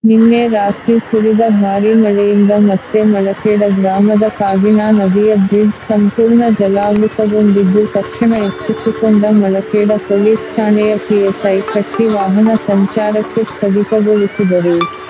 ನಿನ್ನೆ ರಾತ್ರಿ ಸುರಿದ ಭಾರೀ ಮಳೆಯಿಂದ ಮತ್ತೆ ಮಳಖೇಡ ಗ್ರಾಮದ ಕಾಗಿಣಾ ನದಿಯ ಬ್ರಿಡ್ಜ್ ಸಂಪೂರ್ಣ ಜಲಾವೃತಗೊಂಡಿದ್ದು ತಕ್ಷಣ ಎಚ್ಚೆತ್ತುಕೊಂಡ ಮಳಖೇಡ ಪೊಲೀಸ್ ಠಾಣೆಯ ಪಿಎಸ್ಐ ಕಟ್ಟಿ ವಾಹನ ಸಂಚಾರಕ್ಕೆ ಸ್ಥಗಿತಗೊಳಿಸಿದರು.